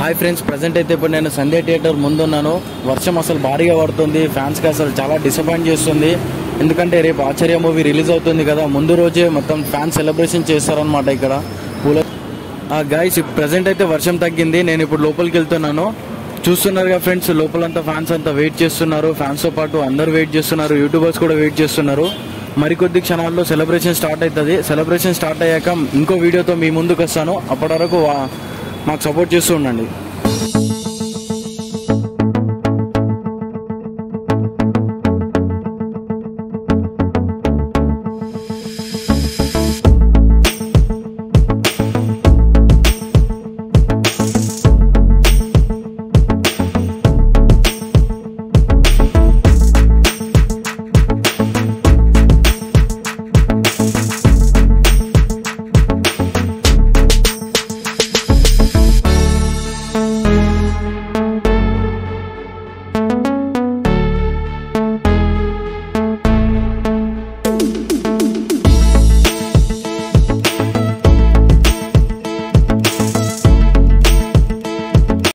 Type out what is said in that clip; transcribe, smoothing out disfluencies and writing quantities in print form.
Hi friends, present అయితే ఇప్పుడు నేను సంధ్య థియేటర్ ముందున్నాను. వర్షం అసలు భారీగా పడుతుంది. ఫ్యాన్స్కి అసలు చాలా డిసప్పాయింట్ చేస్తుంది. ఎందుకంటే రేపు ఆచార్య మూవీ రిలీజ్ అవుతుంది కదా, ముందు రోజే మొత్తం ఫ్యాన్స్ సెలబ్రేషన్ చేస్తారనమాట ఇక్కడ పూల. గైస్, ప్రజెంట్ అయితే వర్షం తగ్గింది. నేను ఇప్పుడు లోపలికి వెళ్తున్నాను. చూస్తున్నారుగా ఫ్రెండ్స్, లోపలంతా ఫ్యాన్స్ అంతా వెయిట్ చేస్తున్నారు. ఫ్యాన్స్తో పాటు అందరు వెయిట్ చేస్తున్నారు, యూట్యూబర్స్ కూడా వెయిట్ చేస్తున్నారు. మరికొద్ది క్షణాల్లో సెలబ్రేషన్ స్టార్ట్ అవుతుంది. సెలబ్రేషన్ స్టార్ట్ అయ్యాక ఇంకో వీడియోతో మీ ముందుకు వస్తాను. అప్పటి వరకు మాకు సపోర్ట్ చేస్తూ ఉండండి.